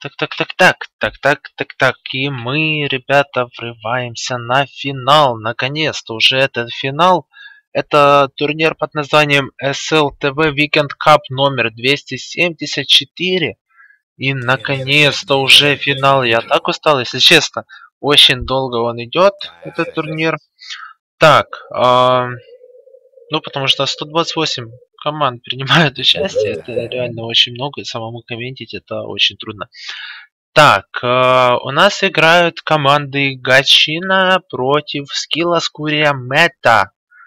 Так. И мы, ребята, врываемся на финал. Наконец-то уже этот финал. Это турнир под названием SLTV Weekend Cup номер 274. И наконец-то уже финал. Я так устал, если честно. Очень долго он идет, этот турнир. Так, ну потому что 128 команд принимают участие. Это реально очень много. И самому комментить это очень трудно. Так, у нас играют команды Гачина против Скилла Скурия Мета.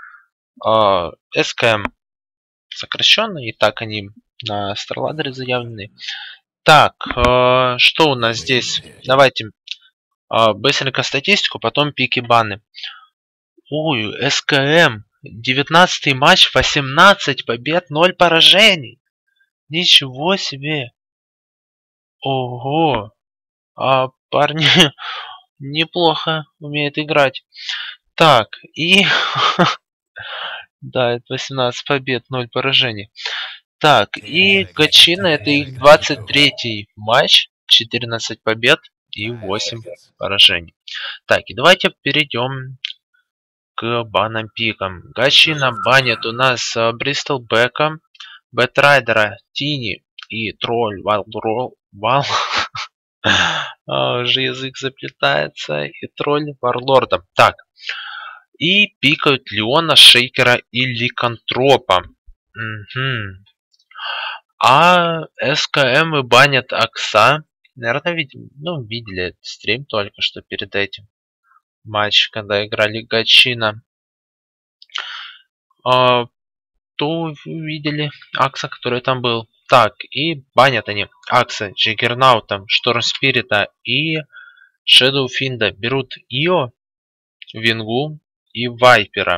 СКМ сокращенно, и так они на StarLadder заявлены. Так, что у нас здесь? Давайте быстренько статистику, потом пики баны. Ой, СКМ. 19-й матч, 18 побед, 0 поражений. Ничего себе. Ого. А парни неплохо умеют играть. Так, и... Да, это 18 побед, 0 поражений. Так, и Гачина это их 23-й матч, 14 побед и 8 поражений. Так, и давайте перейдем к банам пикам. Гачина банит у нас Бристол Бека, Бэтрайдера, Тини и Тролль Вал. Уже язык заплетается. И Тролль Варлорда. Так. И пикают Леона, Шейкера и Ликантропа. Угу. А СКМ и банят Акса. Наверное, видели этот стрим только что перед этим. Матч, когда играли Гачина. То видели Акса, который там был. Так, и банят они Акса, Джиггернаута, Шторм Спирита и Шэдоу Финда. Берут Ио, Вингу и Вайпера.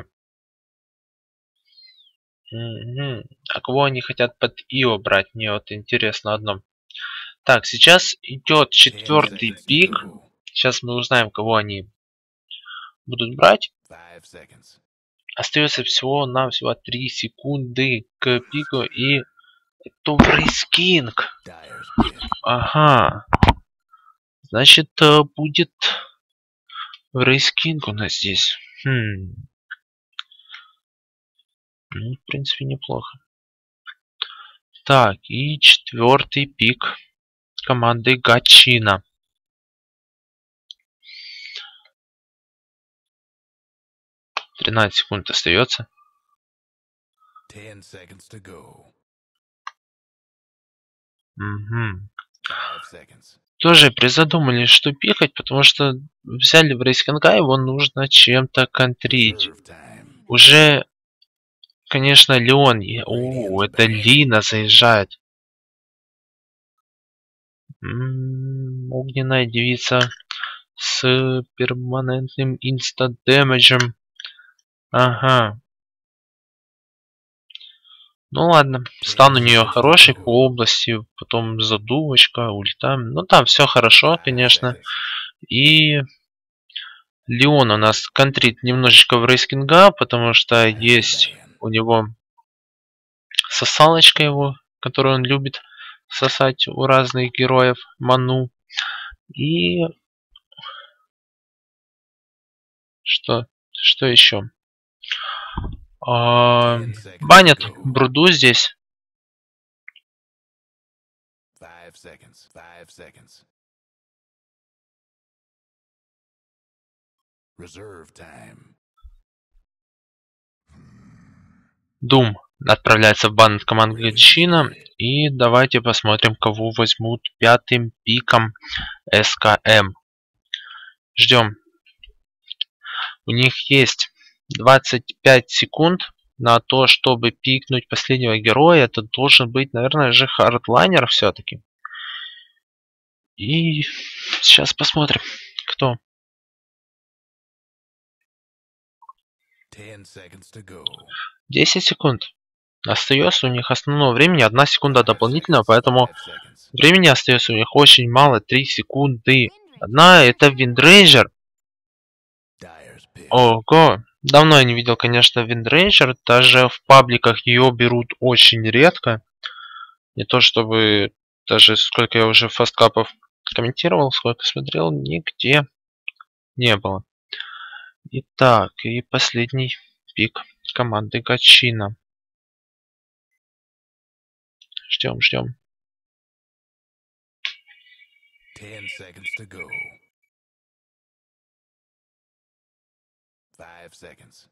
А кого они хотят под Ио брать? Мне вот интересно одно. Так, сейчас идет 4-й пик. Сейчас мы узнаем, кого они будут брать. Остается всего-навсего 3 секунды к пику, и это Врейскинг. Ага. Значит, будет Врейскинг у нас здесь. Ну, в принципе, неплохо. Так, и 4-й пик команды Гачина. — 13 секунд остается. Угу. Тоже призадумали, что пикать, потому что взяли в Рейскинга, его нужно чем-то контрить. Уже, конечно, Леон. О, это Лина заезжает. Огненная девица с перманентным инста-дэмэджем. Ага. Ну ладно, стан у нее хороший по области, потом задувочка, ульта. Ну там все хорошо, конечно. И Леон у нас контрит немножечко в Рейскинга, потому что есть у него сосалочка его, которую он любит сосать у разных героев, ману. И что еще? Банят Бруду здесь. 5 seconds. Дум отправляется в бан от команды Гачина. И давайте посмотрим, кого возьмут 5-м пиком СКМ. Ждем. У них есть 25 секунд на то, чтобы пикнуть последнего героя. Это должен быть, наверное, же хардлайнер все-таки. И сейчас посмотрим, кто. 10 секунд. Остается у них основного времени 1 секунда дополнительного, поэтому времени остается у них очень мало, 3 секунды. Одна это Виндрейджер. Ого. Давно я не видел, конечно, Виндрейджер. Даже в пабликах ее берут очень редко. Не то чтобы даже сколько я уже фасткапов комментировал, сколько смотрел, нигде не было. Итак, и последний пик команды Гачина. Ждем, ждем. 10 seconds to go. 5 seconds.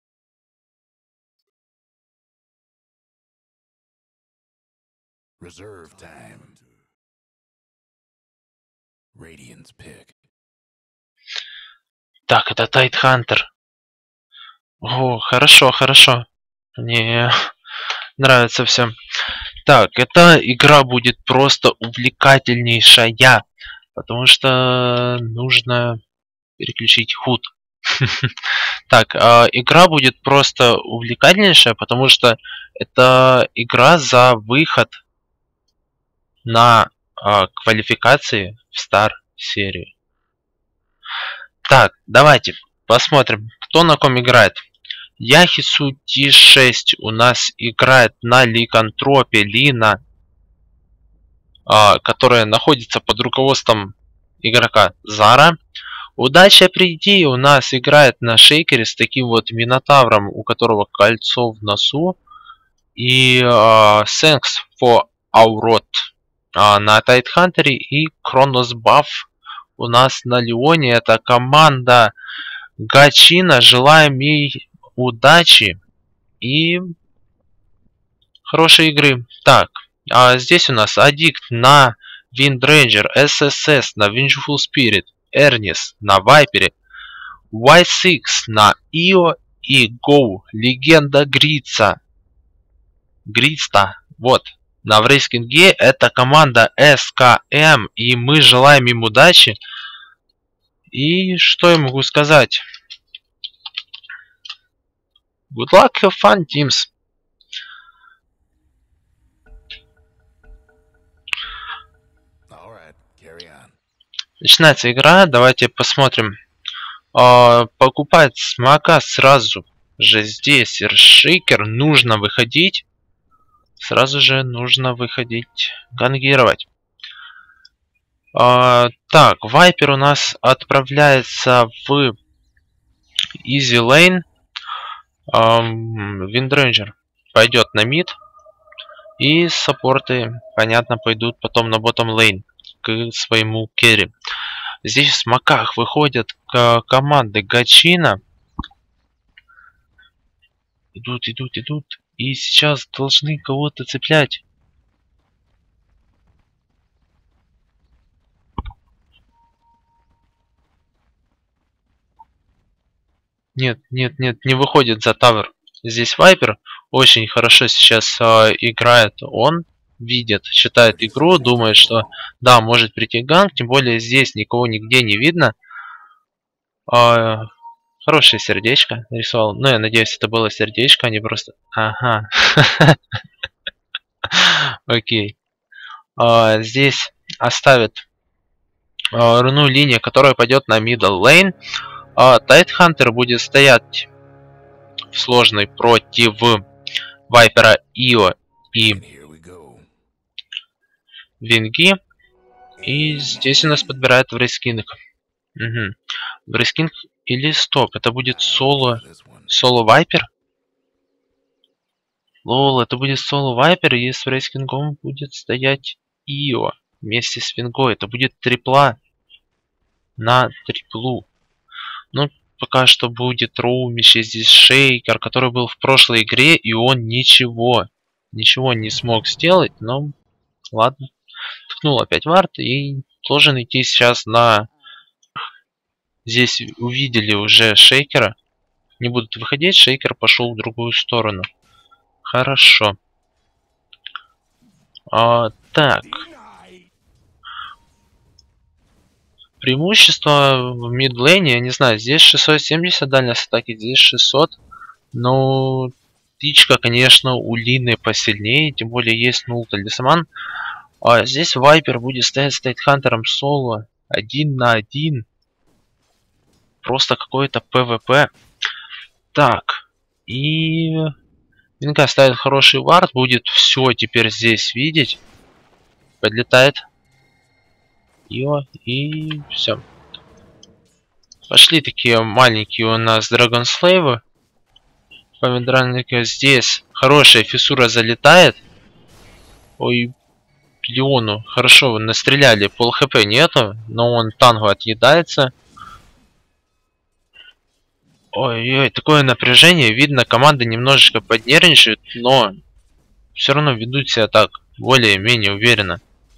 Reserve time. Radiant's pick. Так, это Тайтхантер. О, хорошо, хорошо. Мне нравится все. Так, эта игра будет просто увлекательнейшая, потому что нужно переключить худ. Так, игра будет просто увлекательнейшая, потому что это игра за выход на квалификации в Стар-серию. Так, давайте посмотрим, кто на ком играет. Яхису T6 у нас играет на Ликантропе Лина, которая находится под руководством игрока Зара. Удача приди у нас играет на Шейкере с таким вот Минотавром, у которого кольцо в носу. И Thanks for Aurot на Тайтхантере. И Кронос Бафф у нас на Леоне. Это команда Гачина. Желаем ей удачи и хорошей игры. Так, здесь у нас Аддикт на Виндрейнджер, SSS на Vengeful Spirit, Эрнис на Вайпере, Y6 на Ио и Go, Легенда Грица. Гриста, вот, на Врейскинге. Это команда СКМ, и мы желаем им удачи. И что я могу сказать? Good luck, have fun, teams. Начинается игра, давайте посмотрим. Покупать смока сразу же здесь. Шейкер, нужно выходить. Сразу же нужно выходить, гангировать. Так, Вайпер у нас отправляется в Easy Lane. Виндрейнджер пойдет на мид. И саппорты, понятно, пойдут потом на ботом лейн к своему керри. Здесь в смоках выходят команды Гачина. Идут, идут, идут. И сейчас должны кого-то цеплять. Нет, нет, нет, не выходит за тавер. Здесь Вайпер очень хорошо сейчас играет. Он видит, читает игру, думает, что да, может прийти ганг. Тем более здесь никого нигде не видно. Хорошее сердечко нарисовал. Ну, я надеюсь, это было сердечко, а не просто... Ага. Окей. Здесь оставит руну линия, которая пойдет на middle lane. Тайтхантер будет стоять в сложной против Вайпера Ио и Винги. И здесь у нас подбирает Врейскинг. Угу. Врейскинг или стоп, это будет соло Вайпер? Лол, это будет соло Вайпер, и с Врейскингом будет стоять Ио вместе с Вингой. Это будет трипла на триплу. Ну, пока что будет роумище здесь Шейкер, который был в прошлой игре, и он ничего не смог сделать, но ладно. Ткнул опять вард и должен идти сейчас на... Здесь увидели уже Шейкера. Не будут выходить, Шейкер пошел в другую сторону. Хорошо. Так. Преимущество в мидлейне, я не знаю, здесь 670 дальность атаки, здесь 600. Но птичка, конечно, у Лины посильнее, тем более есть нул талисман. Здесь Вайпер будет стоять с Тайтхантером соло 1 на 1. Просто какой-то ПВП. Так. И Винга ставит хороший вард. Будет все теперь здесь видеть. Подлетает. Ио, и все. Пошли такие маленькие у нас драгонслейвы. Помидорники здесь. Хорошая фиссура залетает. Ой, Леону. Хорошо, настреляли. Пол хп нету, но он тангу отъедается. Ой-ой, такое напряжение. Видно, команда немножечко поднервничает, но все равно ведут себя так, более-менее уверенно.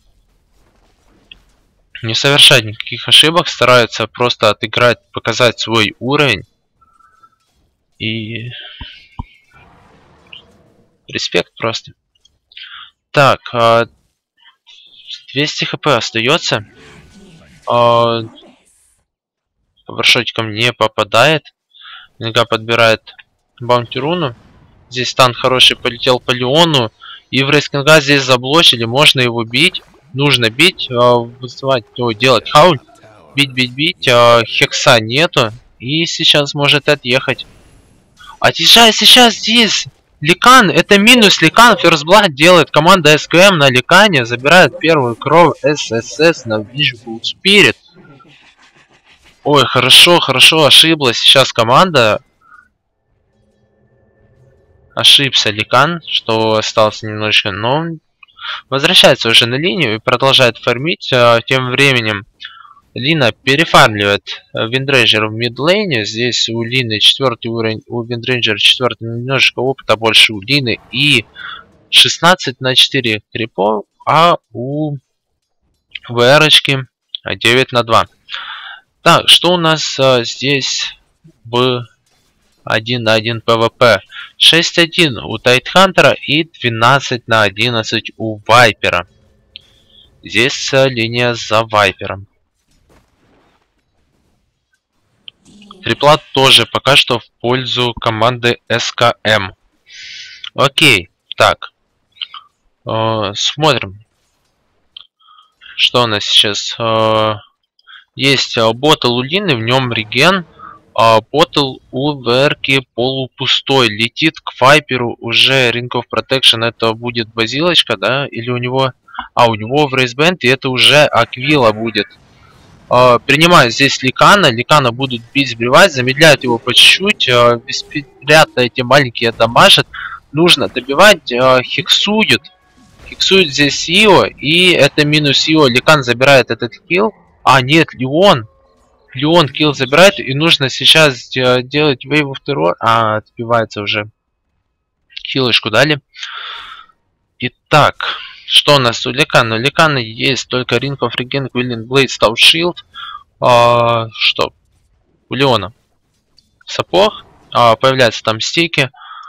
Не совершать никаких ошибок, стараются просто отыграть, показать свой уровень. И респект просто. Так, 200 хп остается. По вершочкам не попадает. Нога подбирает баунти руну. Здесь стан хороший полетел по Леону. И в рейскинга здесь заблочили. Можно его бить. Нужно бить, вызывать, делать хауль. Бить. Хекса нету. И сейчас может отъехать. Отъезжает сейчас здесь. Ликан, это минус Ликан. Ферстблад делает команда СКМ на Ликане. Забирает первую кровь ССС на Visual Spirit. Ой, хорошо, ошиблась сейчас команда. Ошибся Ликан, что остался немножечко, но возвращается уже на линию и продолжает фармить. Тем временем Лина перефармливает Виндрейджер в мидлейне. Здесь у Лины 4 уровень, у Виндрейджера 4 немножечко опыта больше у Лины. И 16 на 4 крипов, а у ВРочки 9 на 2. Так, что у нас здесь в 1 на 1 ПВП? 6-1 у Тайтхантера и 12 на 11 у Вайпера. Здесь линия за Вайпером. Триплат тоже пока что в пользу команды СКМ. Окей, так. Смотрим. Что у нас сейчас? Есть ботл у Лины, в нем реген. Ботл у ВРки полупустой. Летит к Вайперу уже Ring of Protection. Это будет базилочка, да? Или у него... у него в рейсбенд, и это уже Аквила будет. Принимают здесь Ликана. Ликана будут бить, сбивать. Замедляют его по чуть-чуть. Беспрятно эти маленькие дамажат. Нужно добивать. Хексуют. Хексуют здесь Ио. И это минус Ио. Ликан забирает этот килл. Нет, Леон. Леон килл забирает. И нужно сейчас делать вейв второй. Отбивается уже. Хилочку дали. Итак. Что у нас у Ликана? У Ликана есть только Ring of Regen, Quilling Blade, Stout Shield. Что? У Леона сапог. Появляются там стики.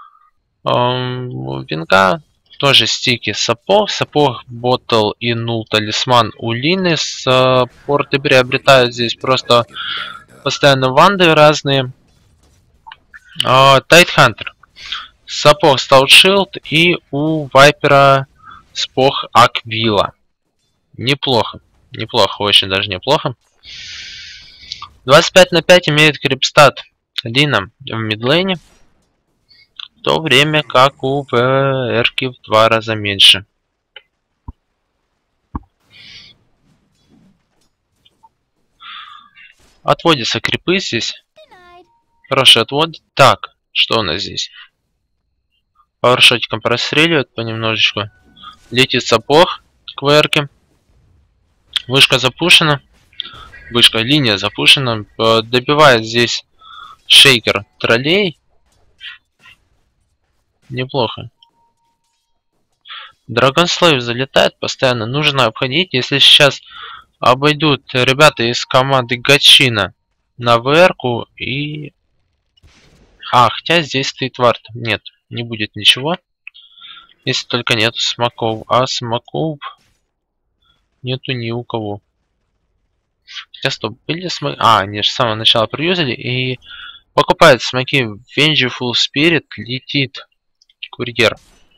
У Винга тоже стики. Сапог, ботл и нул талисман у Лины. Порты приобретают здесь просто постоянно ванды разные. Тайтхантер. Сапог, Stout Shield и у Вайпера спох Аквила. Неплохо. Очень даже неплохо. 25 на 5 имеет крипстат Лина в мидлейне. В то время как у ВРки в 2 раза меньше. Отводятся крипы здесь. Хороший отвод. Так, что у нас здесь? Пауэршотиком простреливают понемножечку. Летит сапог к ВРке. Вышка запушена. Линия запушена. Добивает здесь шейкер троллей. Неплохо. Драгонслейв залетает постоянно. Нужно обходить. Если сейчас обойдут ребята из команды Гачина на ВРку и... хотя здесь стоит вард. Нет, не будет ничего. Если только нету смоков. Смоков нету ни у кого. Хотя стоп, были смоки? Они же с самого начала приюзали. И покупает смоки Vengeful Spirit. Летит курьер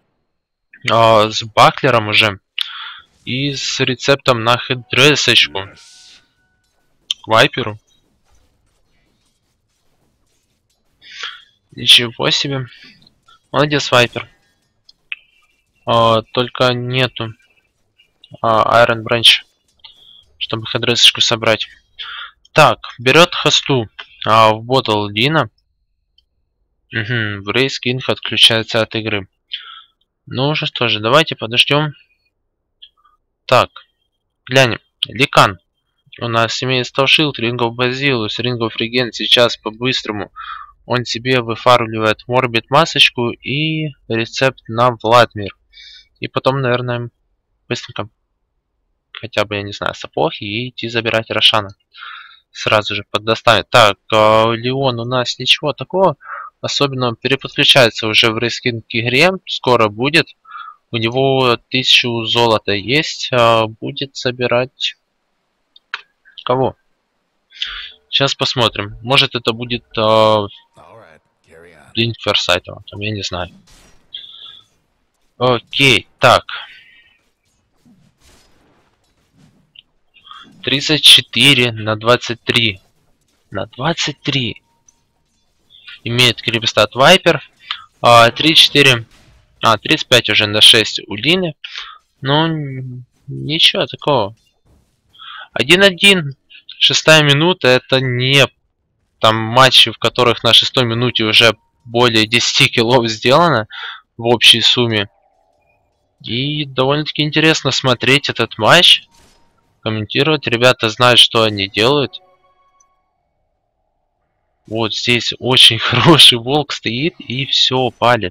с баклером уже. И с рецептом на хедресочку. К Вайперу. Ничего себе. Молодец, Вайпер. Только нету Iron Branch, чтобы хедресочку собрать. Так, берет хосту в ботл Лина. Угу, Брейс Кинг отключается от игры. Ну уже что же, давайте подождем. Так, глянем. Ликан. У нас имеет Сталшилд, Рингов Базилус, Рингов Реген. Сейчас по-быстрому он себе выфармливает Морбит масочку и рецепт на Владмир. И потом, наверное, быстренько, хотя бы, я не знаю, сапоги и идти забирать Рошана. Сразу же поддостанет. Так, Леон у нас ничего такого. Особенно переподключается уже в рейскинг игре. Скоро будет. У него 1000 золота есть. Будет собирать... Кого? Сейчас посмотрим. Может это будет Блинк Ферсайтова. Там я не знаю. Окей, так. 34 на 23. На 23. Имеет крипстат Вайпер. 3-4. 35 уже на 6 у Лины. Ну, ничего такого. 1-1. 6-я минута. Это не там матчи, в которых на 6-й минуте уже более 10 киллов сделано в общей сумме. И довольно-таки интересно смотреть этот матч. Комментировать. Ребята знают, что они делают. Вот здесь очень хороший волк стоит и все палит.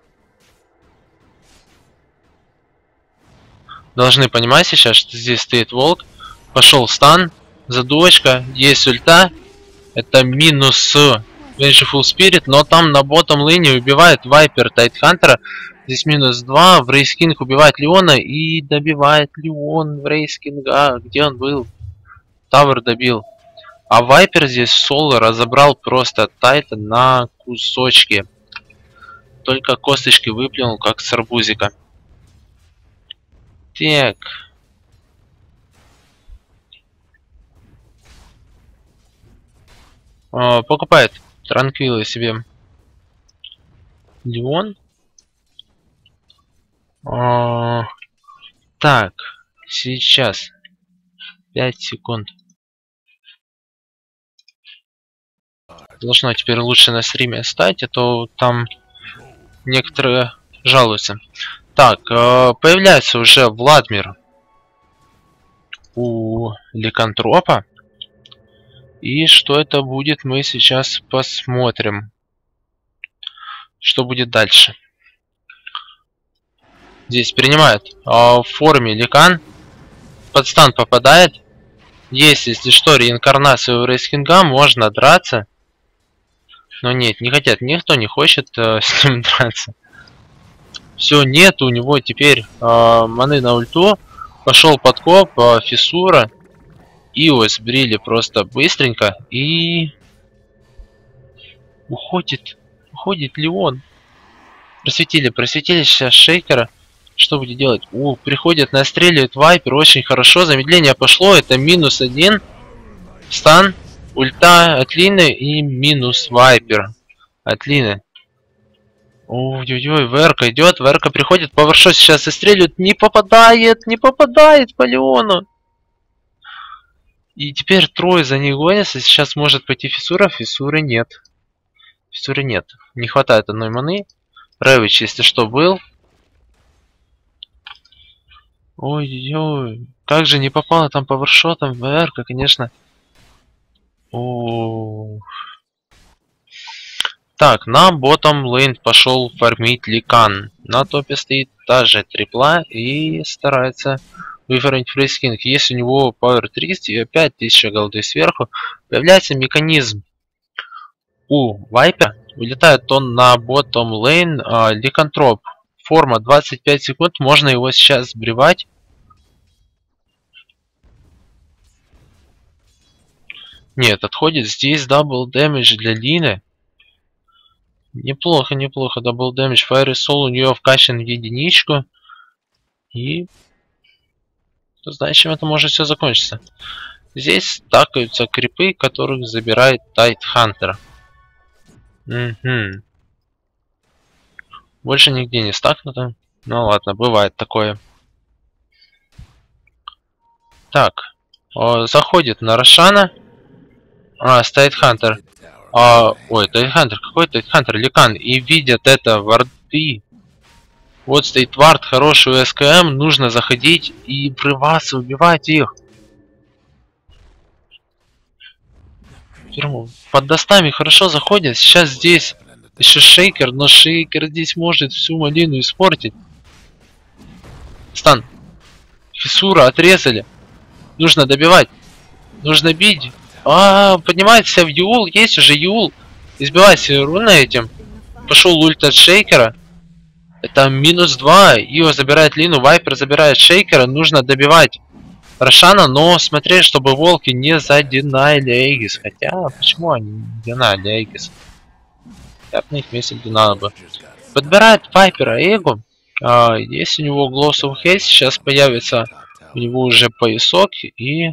Должны понимать сейчас, что здесь стоит волк. Пошел стан. Задувочка. Есть ульта. Это минус Vengeful Spirit. Но там на ботом лейне убивает Вайпер Тайтхантера. Здесь минус 2. В Рейскинг убивает Леона. И добивает Леон в Рейскинга. Где он был? Тавер добил. А Вайпер здесь соло разобрал просто Тайта на кусочки. Только косточки выплюнул, как с арбузика. Так. Покупает транквилы себе Леон. Так. Сейчас. 5 секунд. Должно теперь лучше на стриме стать, а то там некоторые жалуются. Так, появляется уже Владмир у Ликантропа. И что это будет, мы сейчас посмотрим. Что будет дальше. Здесь принимает в форме Ликан. Под стан попадает. Есть, если что, реинкарнация у Рейскинга, можно драться. Но нет, не хотят, никто не хочет с ним драться. Все, нет у него теперь маны на ульту. Пошел подкоп, фиссура. Иос брили просто быстренько. И уходит. Уходит Леон. Просветили сейчас шейкера. Что будет делать? Приходит, настреливает Вайпер. Очень хорошо. Замедление пошло. Это минус 1. Стан. Ульта от Лины и минус Вайпер от Лины. Ой-ой-ой, Верка идет, Верка приходит, Павершот сейчас и стреляет, не попадает по Леону. И теперь трое за ней гонятся, сейчас может пойти Фиссура, Фиссуры нет. Фиссуры нет, не хватает одной маны. Рэвич, если что, был. Ой-ой-ой, как же не попало там Павершотом, Верка, конечно. Так, на ботом лейн пошел фармить Ликан. На топе стоит та же трипла и старается выфармить фрейскинг. Если у него Power 300 и опять 1000 голды сверху, появляется механизм. У Вайпер улетает он на ботом лейн Ликантроп. Форма 25 секунд, можно его сейчас сбривать. Нет, отходит. Здесь дабл дэмэдж для Лины. Неплохо, неплохо. Дабл дэмэдж. Fire Soul у нее вкачан в единичку. И... Кто знает, чем это может все закончиться. Здесь стакаются крипы, которых забирает Тайтхантер. Угу. Больше нигде не стакнуто. Ну ладно, бывает такое. Так. Заходит на Рошана. Стоит Хантер. Mid tower. Ой, Тайтхантер, какой Тайтхантер? Ликан. И видят это варды. Вот стоит вард, хороший СКМ, нужно заходить и врываться, убивать их. Под достами хорошо заходят. Сейчас здесь еще шейкер, но шейкер здесь может всю малину испортить. Стан. Хисура отрезали. Нужно добивать. Нужно бить. Поднимается в Юл. Есть уже Юл. Избивайся руна этим. Пошел ульт от шейкера. Это -2. Ио забирает Лину. Вайпер забирает шейкера. Нужно добивать Рошана, но смотреть, чтобы волки не задинали Эгис. Хотя, почему они не динали Эгис? Я бы на их месте динал бы. Подбирает Вайпера Эгу. Есть у него Gloss of Haste. Сейчас появится у него уже поясок. И...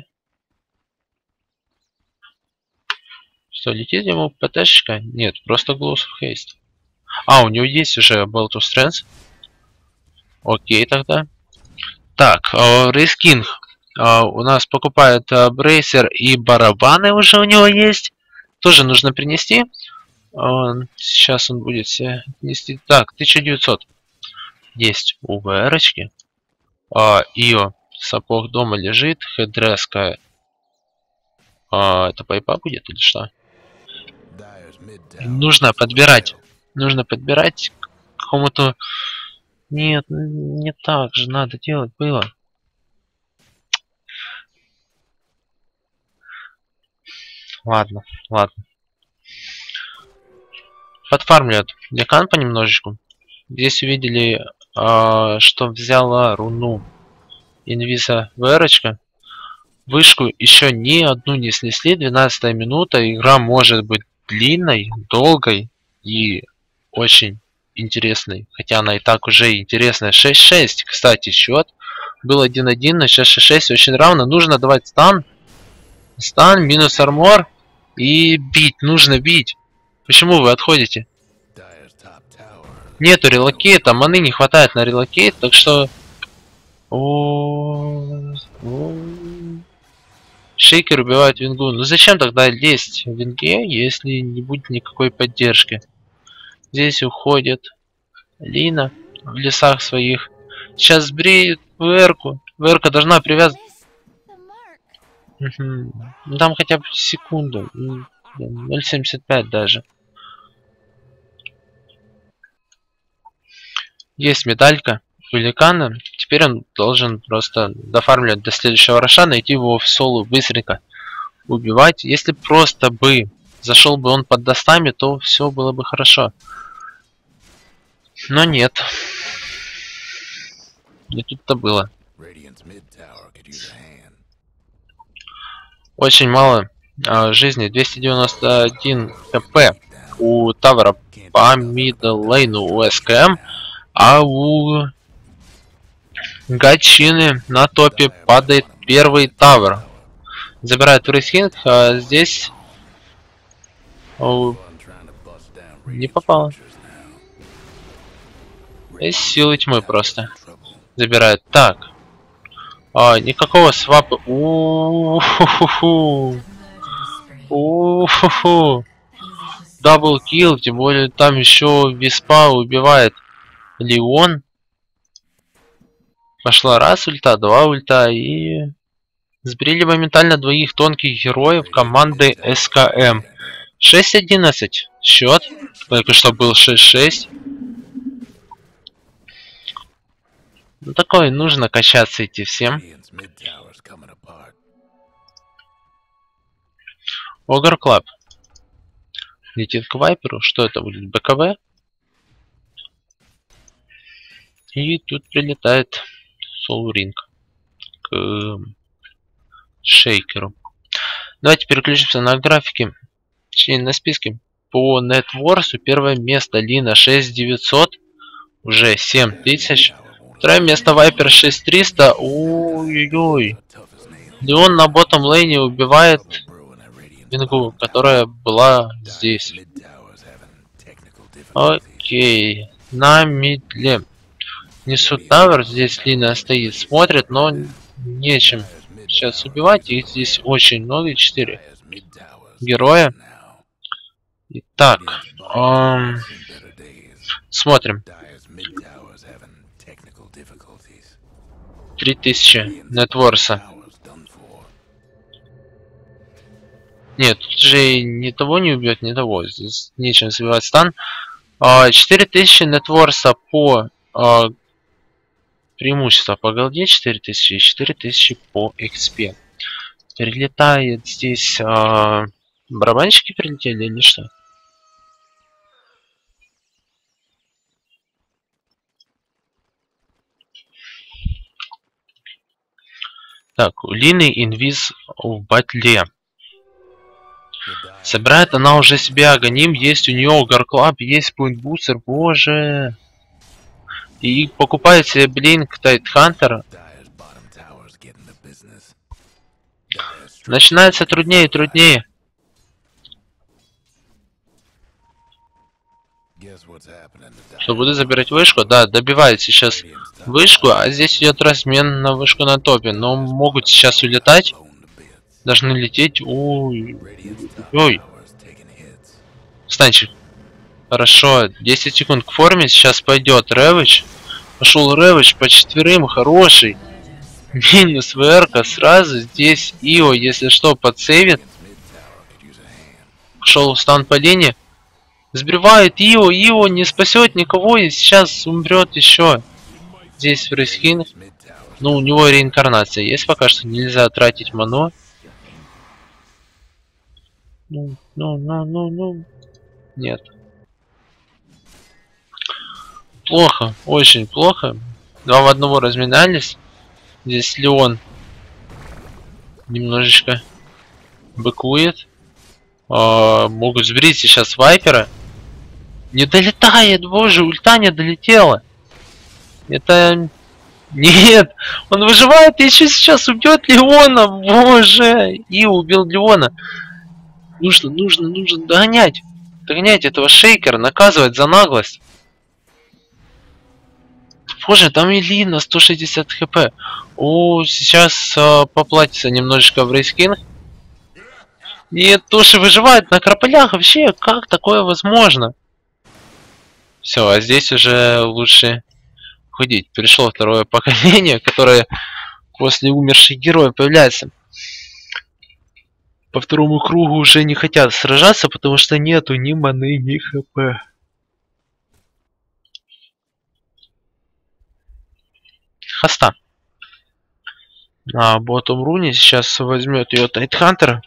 Что, летит ему ПТшка? Нет, просто Gloss of Haste. У него есть уже Belt of Strength. Окей, тогда. Так, Рейс Кинг. У нас покупает брейсер и барабаны уже у него есть. Тоже нужно принести. Сейчас он будет себе нести. Так, 1900. Есть у ВРочки. Ио. Сапог дома лежит. Хедреска. Это пайпа будет или что? Нужно подбирать. Нужно подбирать к какому-то... Нет, не так же надо делать было. Ладно. Подфармливают Декан понемножечку. Здесь увидели, что взяла руну Инвиза ВРочка. Вышку еще ни одну не снесли. 12 минута. Игра может быть длинной, долгой и очень интересной. Хотя она и так уже интересная. 6-6, кстати, счет. Был 1-1, но сейчас 6-6. Очень равно. Нужно давать стан. Стан, минус армор. И бить. Нужно бить. Почему вы отходите? Нету релокейта. Маны не хватает на релокейт. Так что... Шейкер убивает вингу. Ну зачем тогда лезть в винге, если не будет никакой поддержки? Здесь уходит Лина в лесах своих. Сейчас сбреет ВРку. ВРка должна привязать. Ну там хотя бы секунду. 0.75 даже. Есть медалька у Ликана. Теперь он должен просто дофармливать до следующего Рошана, найти его в соло быстренько убивать. Если просто бы зашел бы он под достами, то все было бы хорошо. Но нет. Не тут-то было. Очень мало жизни. 291 хп у Тавра по мидл-лейну у СКМ. А у Гачины на топе падает первый Тавр. Забирает Рейсхинг, а здесь... не попало. Есть силы тьмы просто. Забирает. Так. Никакого свапа. Дабл килл, тем более там еще Виспа убивает Леон. Пошла раз ульта, два ульта и... Сбрили моментально двоих тонких героев команды СКМ. 6-11 счет. Только что был 6-6. Ну такой нужно качаться идти всем. Огр Клаб. Летит к Вайперу. Что это будет? БКВ? И тут прилетает Soul Ring к Шейкеру. Давайте переключимся на графики. Точнее на списке. По Networth первое место Лина 6900. Уже 7000. Второе место Вайпер 6300. Ой-ой-ой. Леон на ботом лейне убивает Вингу, которая была здесь. Окей. На мидле. Несут Тавр. Здесь Лина стоит, смотрит, но нечем сейчас убивать. Их здесь очень много, 4 Dyer's mid towers героя. now. Итак, Radiant's bottom tower has seen better days. смотрим. Dyer's mid towers having technical difficulties. 3000 Radiant's нетворса. towers done for. Нет, тут же ни того не убьет, ни того. Здесь нечем сбивать стан. 4000 нетворса по преимущество по голде, 4000 и 4000 по XP. Прилетает здесь барабанщики прилетели или что? Так, у Лины инвиз в батле. Собирает она уже себе агоним, есть у нее Гарклаб, есть Point Booster, боже. И покупает себе Блинк Тайтхантер. Dyer's bottom tower's getting the business. Начинается труднее и труднее. Guess what's happening to Что, буду забирать вышку? Да, добивает сейчас вышку, а здесь идет размен на вышку на топе. Но могут сейчас улетать. Должны лететь. Ой. Ой. Станчик. Хорошо. 10 секунд к форме. Сейчас пойдет Рэвидж. Пошел Рэвидж по четверым. Хороший. Минус ВР-ка сразу. Здесь Ио, если что, подсейвит. Пошел стан по линии. Сбривает Ио. Ио не спасет никого. И сейчас умрет еще. Здесь в Рейсхин. Ну, у него реинкарнация есть пока что. Нельзя тратить ману. Ну. Нет. Плохо. Очень плохо. 2 в 1 разминались. Здесь Леон немножечко быкует. Могут сбрить сейчас Вайпера. Не долетает, боже, ульта не долетела. Это... Нет, он выживает и еще сейчас убьет Леона, боже. И убил Леона. Нужно догонять. Догонять этого шейкера, наказывать за наглость. Боже, там Элина 160 хп. О, сейчас поплатится немножечко в рейскинг. Нет, Тоши выживает на крополях. Вообще, как такое возможно? Все, а здесь уже лучше ходить. Пришло второе поколение, которое после умерших героев появляется. По второму кругу уже не хотят сражаться, потому что нету ни маны, ни хп. Хаста. А ботом руни сейчас возьмет ее Тайтхантер.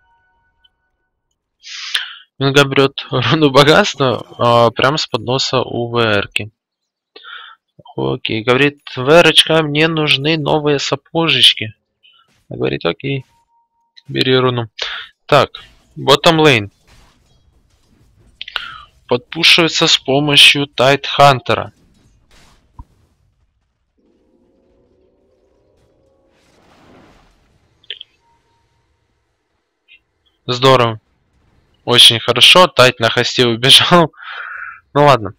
Инга берет руну богатства прямо с подноса у ВРки. Окей, говорит, ВРочка, мне нужны новые сапожечки. Говорит, окей, бери руну. Так, ботом лейн. Подпушивается с помощью Тайтхантера. Здорово. Очень хорошо. Тайт на хосте убежал. Ну ладно.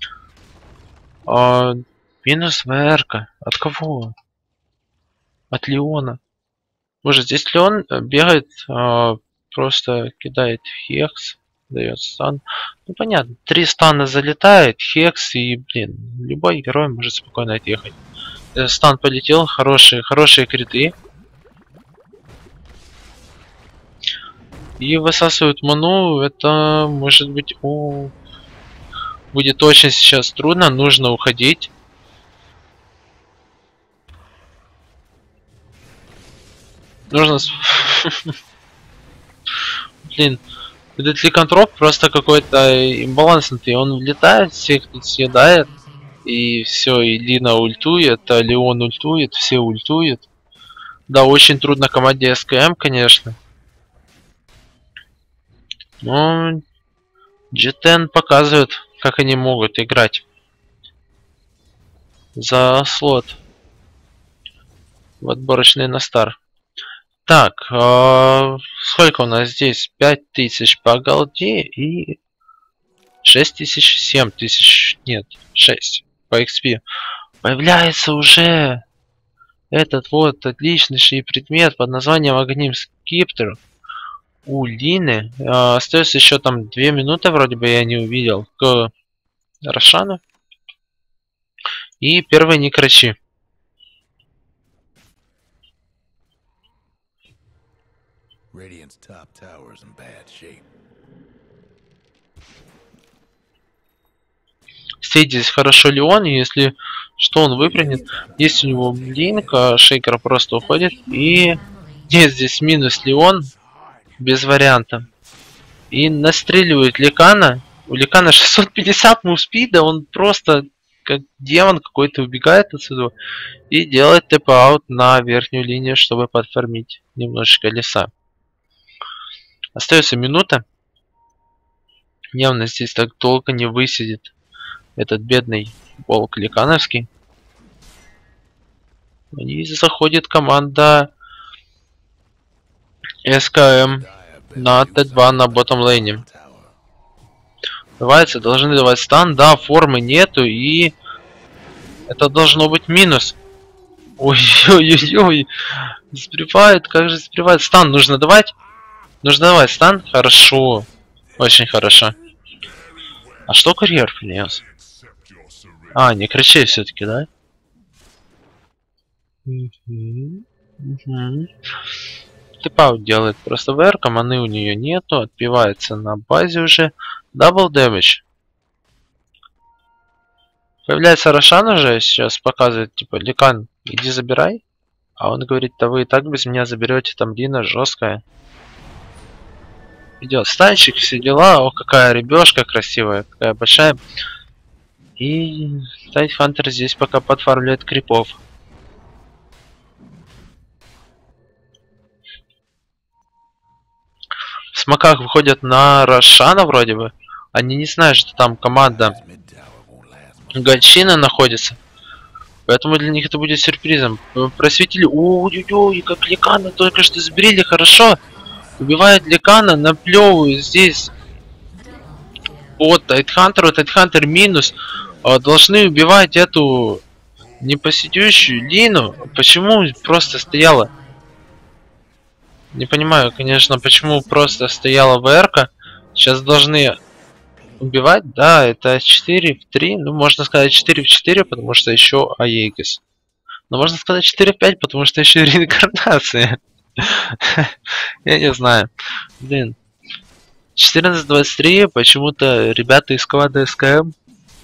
Минус ВР-ка. От кого? От Леона. Боже, здесь Леон бегает, просто кидает Хекс, дает стан. Ну понятно, 3 стана залетает, Хекс и, блин, любой герой может спокойно отъехать. Стан полетел, хорошие криты. И высасывают ману, это может быть... будет очень сейчас трудно, нужно уходить. Нужно... Блин, этот ликантроп просто какой-то имбалансный. Он влетает, всех тут съедает. И все, и Лина ультует, а Леон ультует, все ультуют. Да, очень трудно команде СКМ, конечно. Но G10 показывает, как они могут играть за слот в отборочный на стар. Так, сколько у нас здесь? 5000 по голде и 6000, 7000, нет, 6 по XP. Появляется уже Этот вот отличнейший предмет под названием Агним Скиптер у Лины. Остается еще там 2 минуты, вроде бы я не увидел, к Рошану. И первые некрачи. Radiant's top tower's in bad shape. Сидит здесь хорошо ли он, если что он выпрыгнет. Есть у него блинк, а шейкер просто уходит. И нет, здесь минус Леон, без варианта. И настреливает Ликана. У Ликана 650 мувспида, он просто как демон какой-то убегает отсюда. И делает тэп-аут на верхнюю линию, чтобы подфармить немножечко леса. Остается минута. Явно здесь так долго не высидит этот бедный волк Ликановский. И заходит команда СКМ на Т2 на ботом лейне. Давайте, должны давать стан. Да, формы нету, и это должно быть минус. Ой-ой-ой-ой. Сбривает, как же сбривает. Стан нужно давать. Нужно давать стан. Хорошо. Очень хорошо. А что курьер принес? А, не кричи все-таки, да? Типаут делает просто ВР, маны у нее нету, отбивается на базе уже. Дабл дэмэдж. Появляется Рошан уже, сейчас показывает, типа, Ликан, иди забирай. А он говорит, да вы и так без меня заберете, там Лина жесткая. Идет станчик, все дела. О, какая ребешка красивая, какая большая. И Тайтхантер здесь пока подфармливает крипов. В смоках выходят на Рошана вроде бы. Они не знают, что там команда Гальчина находится. Поэтому для них это будет сюрпризом. Просветили. Ой-ой-ой, как Ликана только что сбрили, хорошо. Убивает Ликана, наплевывают здесь по Тайтхантеру. Тайтхантер минус. Должны убивать эту непосидющую Лину. Почему просто стояла? Не понимаю, конечно, почему просто стояла ВР-ка. Сейчас должны убивать. Да, это 4 в 3. Ну, можно сказать 4 в 4, потому что еще Аегис. Но можно сказать 4 в 5, потому что еще реинкарнация. Я не знаю. Блин. 14-23. Почему-то ребята из команды СКМ.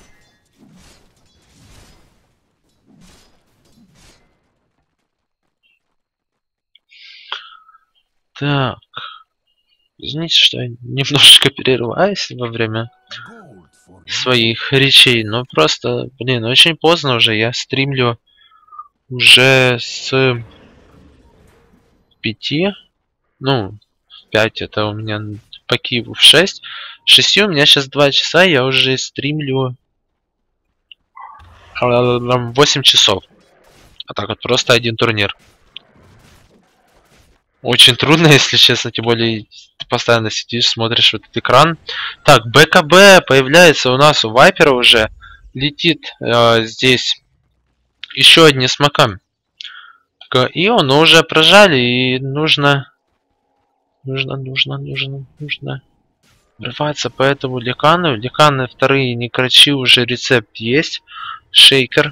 Так. Извините, что я немножечко перерываюсь во время своих речей. Но просто, блин, очень поздно уже. Я стримлю уже с 5. Ну, 5 это у меня по Киеву в 6. 6 у меня сейчас 2 часа. Я уже стримлю 8 часов. А так вот просто один турнир. Очень трудно, если честно, тем более ты постоянно сидишь, смотришь вот этот экран. Так, БКБ появляется у нас у Вайпера уже. Летит здесь еще одни смока. И он уже прожали, и нужно врываться по этому Ликану. Ликаны вторые некрачи, уже рецепт есть. Шейкер.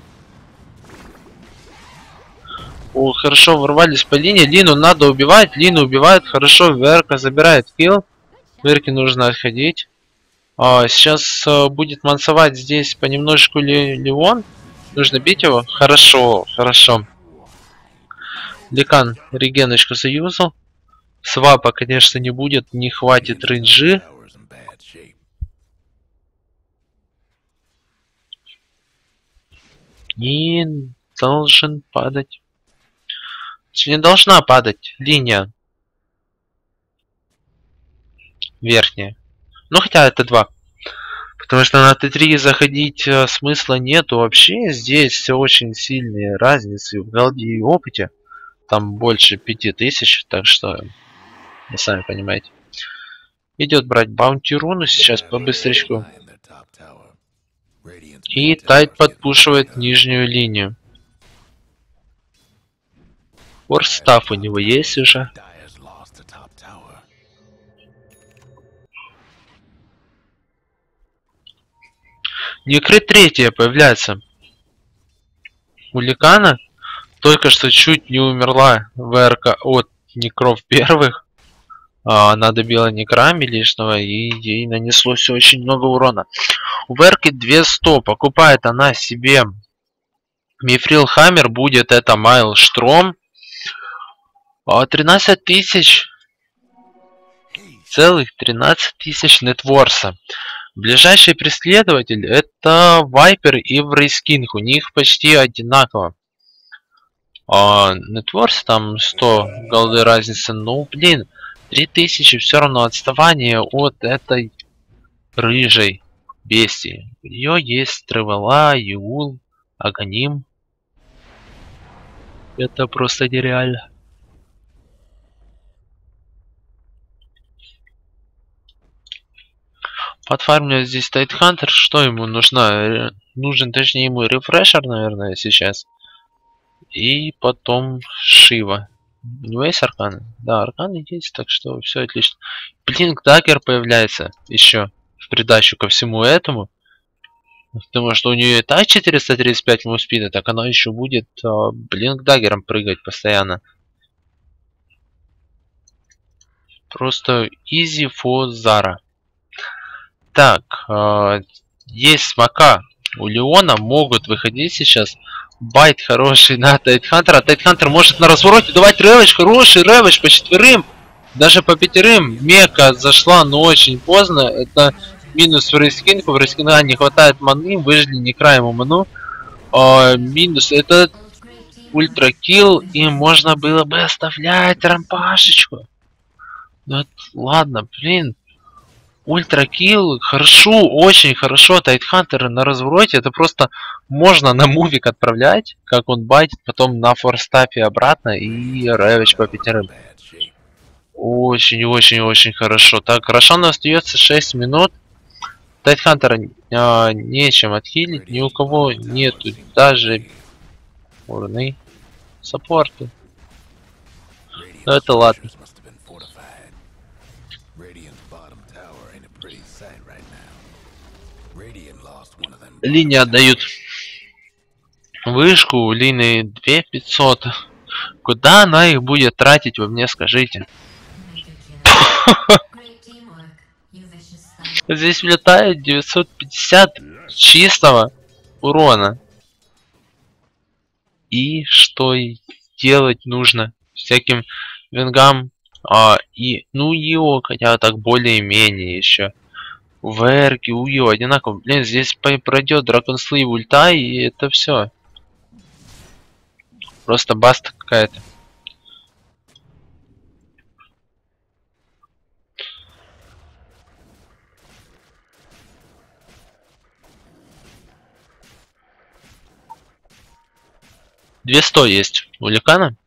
О, хорошо, ворвались по линии. Лину надо убивать. Лину убивает. Хорошо, Верка забирает килл. Верке нужно отходить. Сейчас будет мансовать здесь понемножку Леон. Нужно бить его. Хорошо, хорошо. Ликан регеночку заюзал. Свапа, конечно, не будет. Не хватит рейнджи. И должен падать. Не должна падать линия верхняя. Ну хотя это 2. Потому что на Т3 заходить смысла нету вообще. Здесь все очень сильные разницы в голде и опыте. Там больше 5000, так что вы сами понимаете. Идет брать баунти руну сейчас по быстрячку. И Тайт подпушивает нижнюю линию. Форстав у него есть уже. Dyer's lost the top tower. Некры третья появляется. У Ликана только что чуть не умерла ВРК от некров первых. Она добила некрами лишнего, и ей нанеслось очень много урона. У ВРК 200. Покупает она себе Мифрил Хаммер. Будет это Майлштром. 13 тысяч. Целых 13 тысяч нетворса. Ближайший преследователь это Вайпер и Врейскинг. У них почти одинаково. Нетворс там 100 голды разницы. Ну блин, 3000 все равно отставание от этой рыжей бестии. У нее есть Тревела, Юл, Аганим. Это просто нереально. Подфармлю здесь Тайтхантер. Что ему нужно? Нужен, точнее, ему рефрешер, наверное, сейчас. И потом Шива. У него есть арканы? Да, арканы есть, так что все отлично. Блинк Даггер появляется еще в придачу ко всему этому. Потому что у нее и так 435 мувспида, так она еще будет Блинк Даггером прыгать постоянно. Просто easy for Zara. Так, есть смока. У Леона могут выходить сейчас. Байт хороший на Тайтхантера. Тайтхантер может на развороте давать реведж. Хороший реведж по четверым. Даже по пятерым. Мека зашла, но очень поздно. Это минус в рейскинг. В рейскинга не хватает маны. Выжили не краем ману. Минус. Это ультракилл. И можно было бы оставлять рампашечку. Ну, ладно, блин. Ультракилл, хорошо, очень хорошо. Тайтхантеры на развороте, это просто можно на мувик отправлять, как он байтит, потом на форстапе обратно и ревич по пятерым. Очень-очень-очень хорошо. Так, Рошану остается 6 минут. Тайтхантера нечем отхилить, ни у кого нету даже урны, саппорты. Но это ладно. Линии отдают вышку, у Лины 2500. Куда она их будет тратить, вы мне скажите? Здесь влетает 950 чистого урона. И что делать нужно всяким венгам и ну Ио, хотя так более-менее еще. ВРК, УИО одинаково. Блин, здесь пройдет Дракон Слейв ульта, и это все. Просто баста какая-то. $200 есть у Ликана.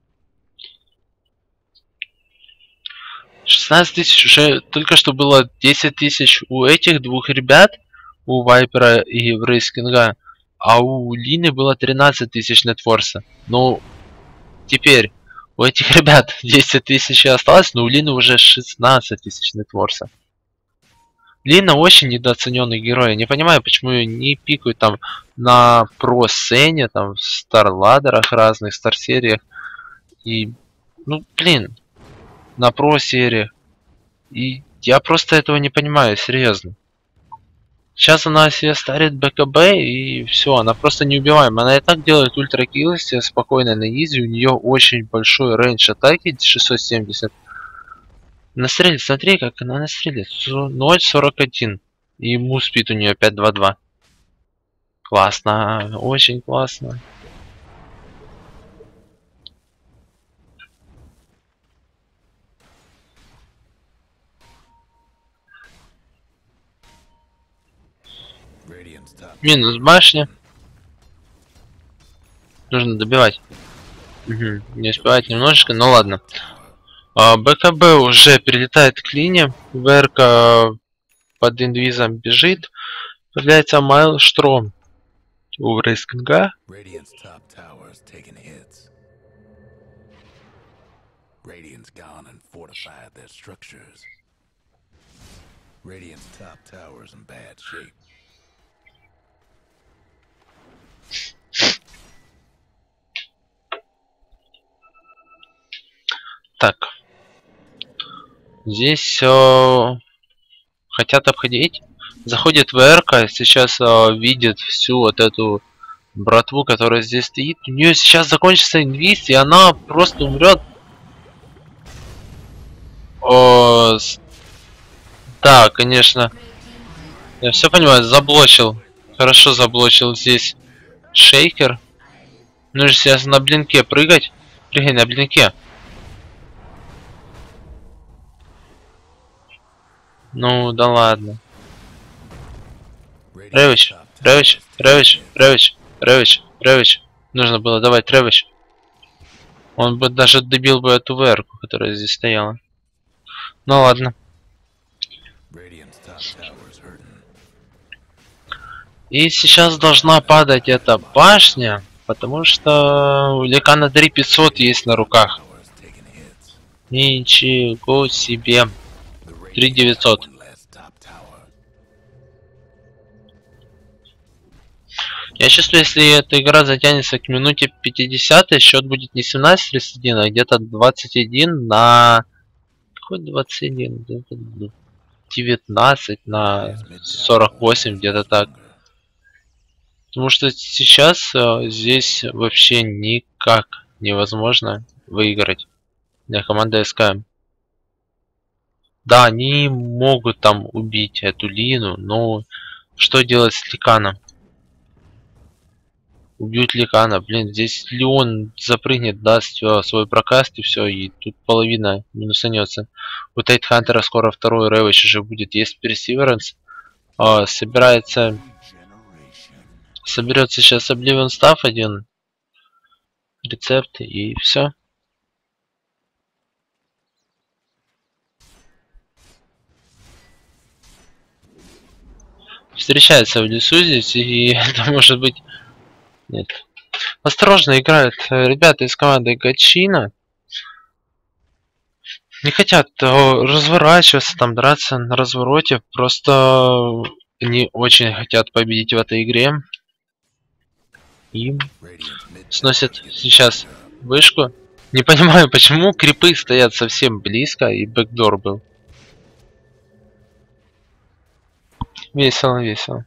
16 тысяч уже только что было 10 тысяч у этих двух ребят, у Вайпера и Врейскинга, а у Лины было 13 тысяч нетворса. Ну, теперь у этих ребят 10 тысяч осталось, но у Лины уже 16 тысяч нетворса. Лина очень недооцененный герой. Я не понимаю, почему ее не пикают там на про-сцене, там в старладерах разных, стар-сериях. И, ну, блин, на про-сериях. И я просто этого не понимаю, серьезно. Сейчас она себе старит БКБ и все, она просто неубиваема. Она и так делает ультракилл себе спокойно на изи, у нее очень большой рейндж атаки, 670. Настрелит, смотри, как она настрелит. 0.41. И мувспид у нее 5.22. Классно, очень классно. Минус башня. Нужно добивать. Угу. Не успевать немножечко, но ладно. БКБ уже перелетает к линии. ВРК под инвизом бежит. Появляется Майлштром у Рейскинга. Radiant's gone and fortified their structures. Radiant's top tower's in bad shape. Так. Здесь хотят обходить. Заходит ВРК, сейчас видит всю вот эту братву, которая здесь стоит. У нее сейчас закончится инвиз, и она просто умрет. Да, конечно. Я все понимаю, заблочил. Хорошо заблочил здесь шейкер. Нужно сейчас на блинке прыгать. Прыгай на блинке. Ну, да ладно. Ревич, Ревич, Ревич, Ревич, Ревич, Ревич. Нужно было давать Ревич. Он бы даже добил бы эту ВРку, которая здесь стояла. Ну ладно. И сейчас должна падать эта башня, потому что у Ликана 3500 есть на руках. Ничего себе. 3900. Я чувствую, если эта игра затянется к минуте 50, счет будет не 17-31, а где-то 21 на... Какой 21? Где-то 19 на 48, где-то так. Потому что сейчас здесь вообще никак невозможно выиграть для команды СКМ. Да, они могут там убить эту Лину, но что делать с Ликаном? Убьют Ликана, блин, здесь Леон запрыгнет, даст свой прокаст и все, и тут половина минусанется. У Тайтхантера скоро второй Рэвич уже будет, есть Персиверанс. Собирается... Соберется сейчас Oblivion Staff один. Рецепт и все. Встречается в лесу здесь, и это может быть... Нет. Осторожно играют ребята из команды Гачина. Не хотят разворачиваться, там драться на развороте. Просто они очень хотят победить в этой игре. И сносят сейчас вышку. Не понимаю, почему крипы стоят совсем близко и бэкдор был. Весело, весело.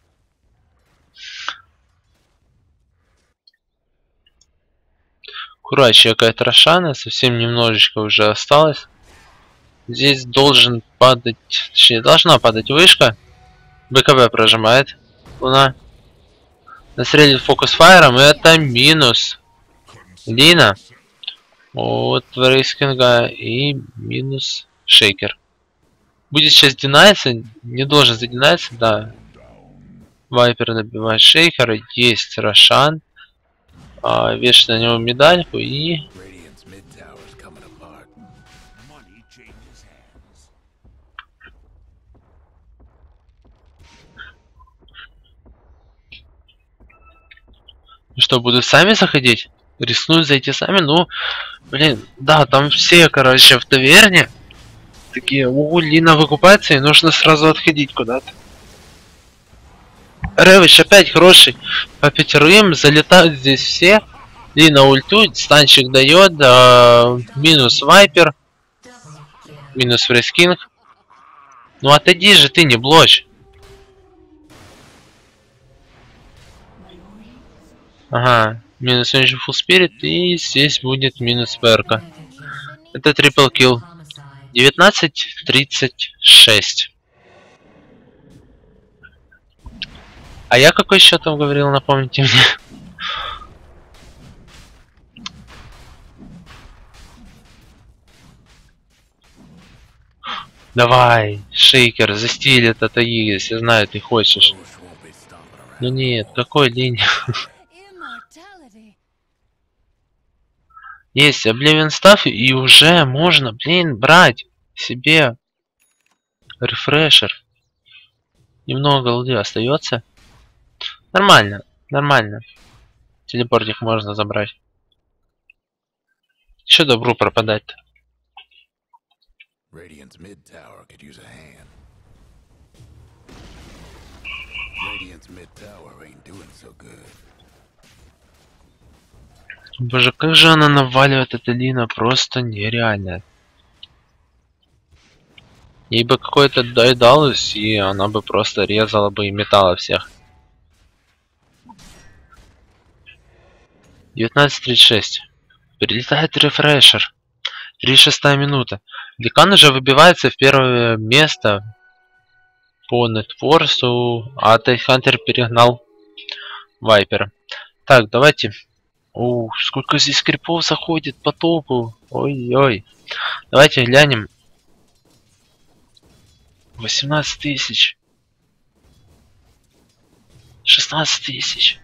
Кура чекает Рошана, совсем немножечко уже осталось. Здесь должен падать, точнее, должна падать вышка. БКБ прожимает. Луна. Настрелит фокус-файром, и это минус. Лина. От Рейскинга и минус Шейкер. Будет сейчас динайться, не должен задинайться, да. Вайпер набивает Шейкера, есть Рошан. Вешает на него медальку и... Что, будут сами заходить? Рискнуть зайти сами? Ну, блин, да, там все, короче, в таверне. Такие, Лина выкупается, и нужно сразу отходить куда-то. Рэвич опять хороший. По пятерым залетают здесь все. Лина ультует, станчик дает. Минус Вайпер. Минус Фрескинг. Ну отойди же ты, не блочь. Ага, минус Full Spirit, и здесь будет минус ПРК. Это трипл килл. 19-36. А я какой счет там говорил, напомните мне? Давай, Шейкер, застилит это если знаю, ты хочешь. Ну нет, какой линия? Есть Oblivion Staff, и уже можно, блин, брать себе рефрешер. Немного луды остается. Нормально, нормально. Телепортик можно забрать. Еще добру пропадать-то. Radiant's mid tower could use a hand. Radiant's mid tower ain't doing so good. Боже, как же она наваливает, эта Лина, просто нереально. Ей бы какой-то дайдалус, и она бы просто резала бы и метала всех. 19:36. Прилетает рефрешер. 36-я минута. Декан уже выбивается в первое место по нетворсу, а Тайхантер перегнал Вайпера. Так, давайте. О, сколько здесь крипов заходит по топу. Ой-ой. Давайте глянем. 18 тысяч. 16 тысяч.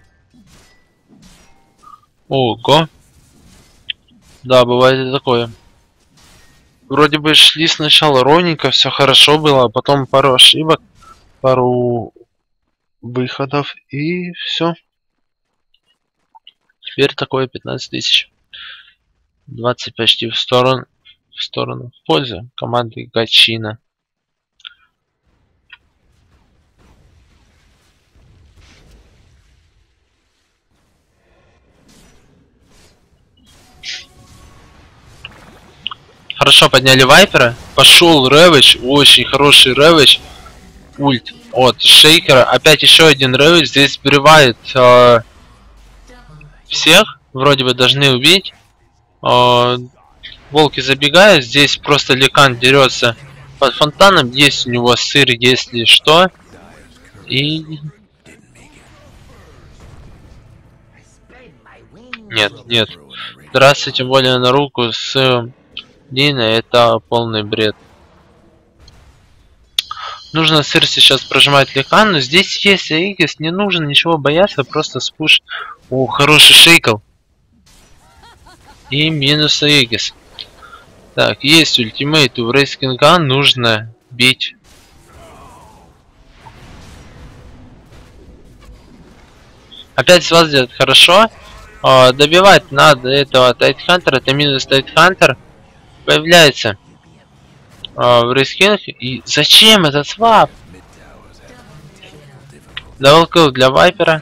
Ого. Да, бывает и такое. Вроде бы шли сначала ровненько, все хорошо было, а потом пару ошибок, пару выходов и все. Теперь такое 15 тысяч. 20 почти в сторону в пользу команды Гачина. Хорошо подняли Вайпера. Пошел Рэвидж. Очень хороший Рэвидж. Ульт от Шейкера. Опять еще один Рэвидж. Здесь сбривает всех. Вроде бы должны убить. Волки забегают. Здесь просто Ликан дерется под фонтаном. Есть у него сыр, если что. И... Нет, нет. Драться тем более на руку с Диной, это полный бред. Нужно сыр сейчас прожимать Ликан, но здесь есть Аигис, не нужно ничего бояться, просто спуш. О, хороший шейкл. И минус Аигис. Так, есть ультимейт у Рейскинга, нужно бить. Опять с вас делает хорошо. Добивать надо этого Тайтхантера, это минус Тайтхантер. Появляется в Рейскинг. И зачем этот свап? Даблкилл для Вайпера.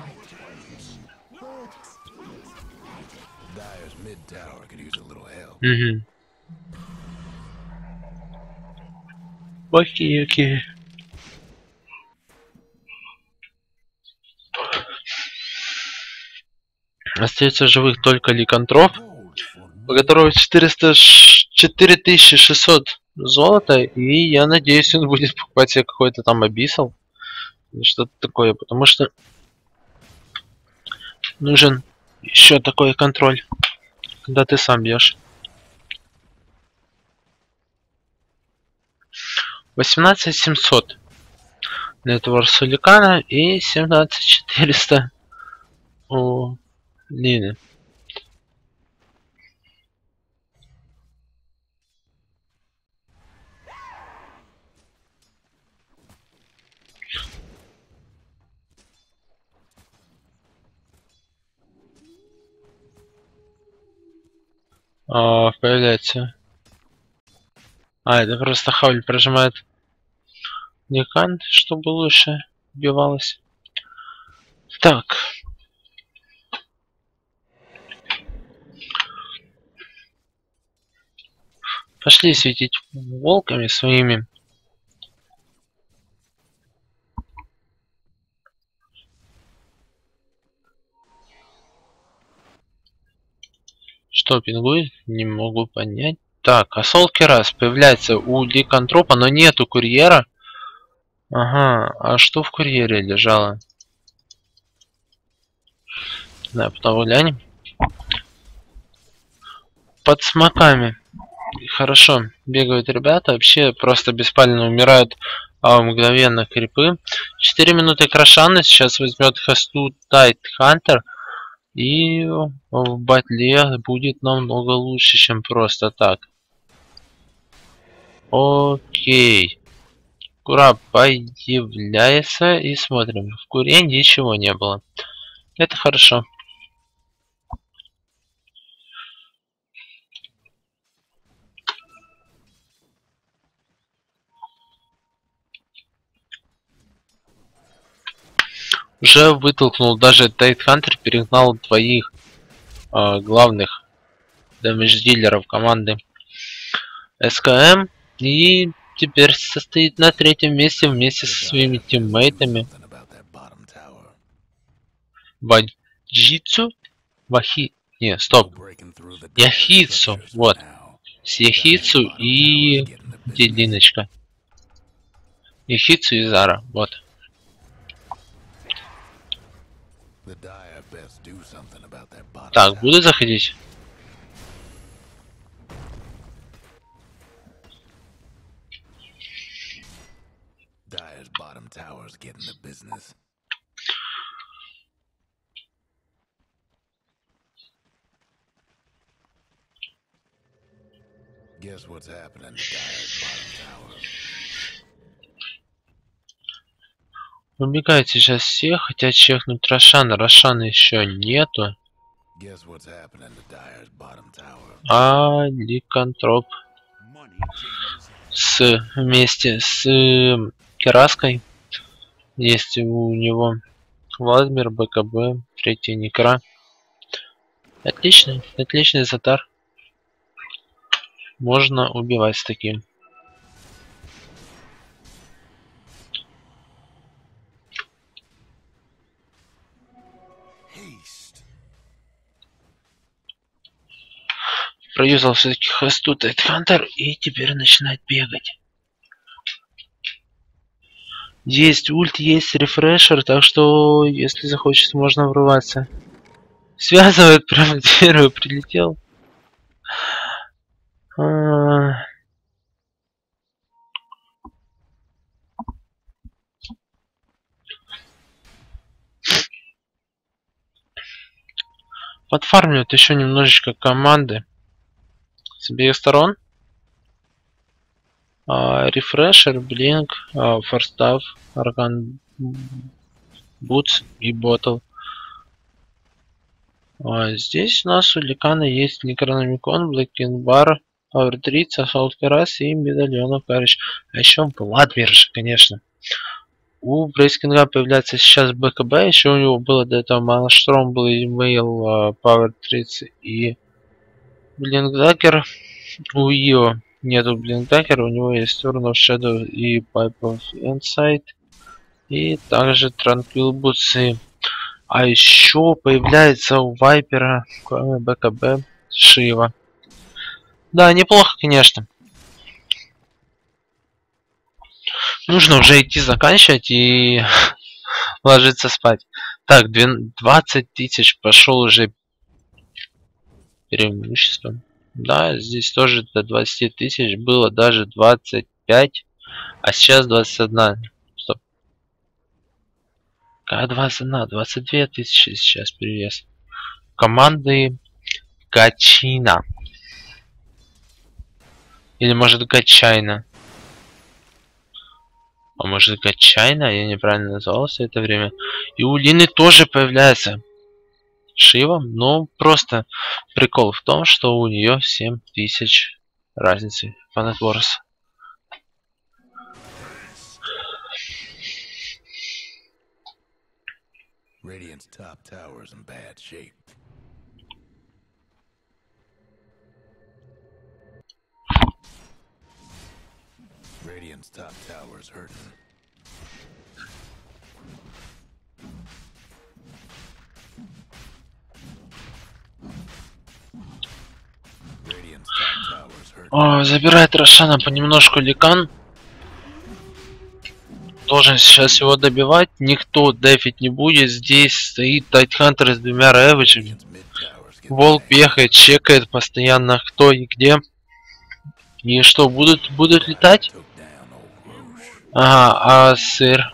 Угу. Окей, окей. Остается живых только Ликантроп, у которого 4600 золота, и я надеюсь, он будет покупать себе какой-то там Абиссал или что-то такое, потому что нужен еще такой контроль, когда ты сам бьешь. 18700 нетворс у Ликана и 17400 у Лины. Появляется. Это просто Хауль прожимает Ликан, чтобы лучше убивалось. Так. Пошли светить волками своими. Что пингует? Не могу понять. Так, Асолки раз появляется у Ликантропа, но нету курьера. Ага, а что в курьере лежало? Да, потом глянем. Под смоками. Хорошо, бегают ребята, вообще просто беспально умирают мгновенно крипы. 4 минуты Крашана сейчас возьмет хосту Тайт Хантер. И в батле будет намного лучше, чем просто так. Окей. Кура появляется и смотрим. В Куре ничего не было. Это хорошо. Уже вытолкнул, даже Тайтхантер перегнал двоих главных дэмэдж-дилеров команды СКМ. И теперь состоит на третьем месте вместе со своими тиммейтами. Ваджицу? Не, стоп. Яхицу. Вот. С Яхицу и... Где Линочка? Яхицу и Зара. Вот. Так, буду заходить. Guess what's happening to Dyer's bottom tower? Убегают сейчас все, хотят чекнуть Рошана. Рошана еще нету. Guess what's happening to Dyer's bottom tower? А Ликантроп вместе с Кераской. Есть у него Владимир, БКБ, третий Некра. Отличный, отличный затар. Можно убивать с таким. Проюзал все-таки хосту Тайтхантер и теперь начинает бегать. Есть ульт, есть рефрешер, так что если захочет, можно врываться. Связывает, прям в первую прилетел. Подфармливают еще немножечко команды с обеих сторон. Рефрешер, Блинк, Форстав, Аркан Бутс и Ботл. Здесь у нас у Ликана есть Некрономикон, Блэкинбар, Пауэртритс, Асаут Керас и Медальонов Карич. А еще Владмирш, конечно. У Брейскинга появляется сейчас БКБ, еще у него было до этого Малштром, был Имейл, Пауэртритс и Блинкдакер. У Ио нету Блинкдакера, у него есть Turn of Shadow и Pipe of Insight. И также Tranquil Boots. А еще появляется у Вайпера, кроме БКБ, Шива. Да, неплохо, конечно. Нужно уже идти заканчивать и ложиться спать. Так, 20 тысяч пошел уже преимуществом. Да, здесь тоже до 20 тысяч было даже 25, а сейчас 21. Стоп. Какая 21? 22 тысячи сейчас перевес. Команды Гачина. Или может Гачайна. А может Гачайна? Я неправильно назвал все это время. И у Лины тоже появляется Шива. Но просто прикол в том, что у нее 7000 разницы по нетворс. Radiant's top tower's in bad shape. Radiant's top tower's hurting. Radiant's top tower's hurting. Забирает Рошана понемножку Ликан. Должен сейчас его добивать. Никто дефить не будет. Здесь стоит Тайтхантер с двумя рэвиджами. Волк бегает, чекает постоянно кто и где. И что, будут летать? Ага, а сыр?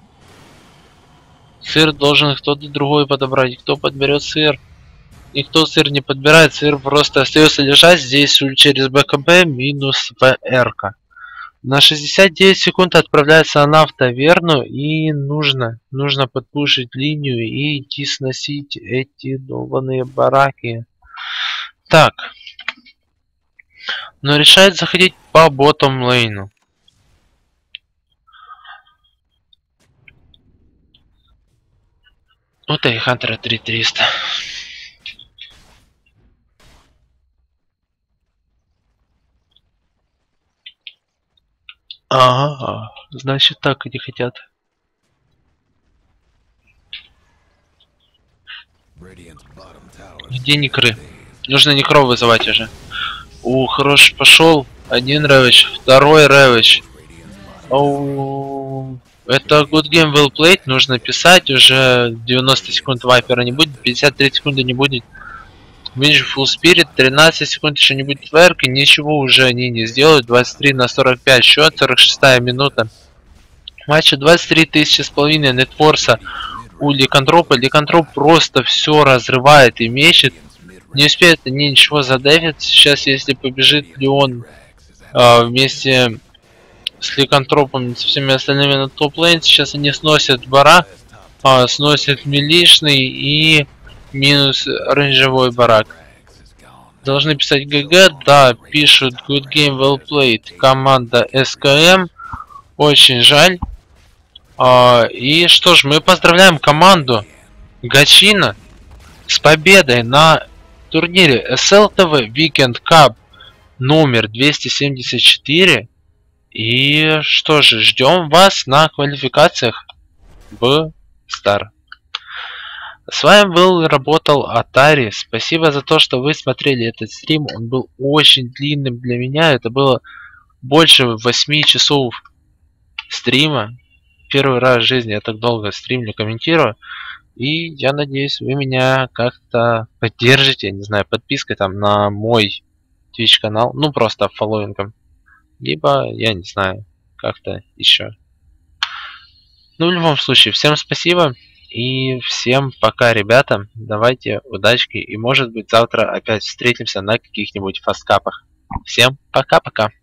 Сыр должен кто-то другой подобрать. Кто подберет сыр? Никто сыр не подбирает. Сыр просто остается лежать здесь через БКБ минус ВР-ка. На 69 секунд отправляется она в таверну, и нужно подпушить линию и идти сносить эти долбаные бараки. Так. Но решает заходить по ботом лейну. У Тайхантера 3300. Ага, значит так они хотят. Radiant's bottom tower. Где некры? Нужно некров вызывать уже. Хорош, пошел. Один рэвидж, второй рэвидж. Оу. Это good game well played. Нужно писать уже. 90 секунд вайпера не будет, 53 секунды не будет. Видишь, full spirit, 13 секунд еще не будет верк, и ничего уже они не сделают. 23 на 45 счет, 46 минута. Матча 23 тысячи с половиной нетфорса у Ликантропа. Ликантроп просто все разрывает и мечет. Не успеет они ничего задефить. Сейчас, если побежит Леон вместе с Ликантропом и со всеми остальными на топ-лейн, сейчас они сносят барак, сносят милишный и минус оранжевой барак. Должны писать ГГ, да, пишут good game well played, команда СКМ. Очень жаль. И что ж, мы поздравляем команду Гачина с победой на турнире SLTV Weekend Cup номер 274. И что же, ждем вас на квалификациях в Star. С вами был и работал Атари. Спасибо за то, что вы смотрели этот стрим. Он был очень длинным для меня. Это было больше 8 часов стрима. Первый раз в жизни я так долго стримлю, комментирую. И я надеюсь, вы меня как-то поддержите, я не знаю, подпиской там на мой Twitch канал. Ну, просто фолловингом. Либо, я не знаю, как-то еще. Ну, в любом случае, всем спасибо. И всем пока, ребята. Давайте, удачки. И может быть завтра опять встретимся на каких-нибудь фасткапах. Всем пока-пока.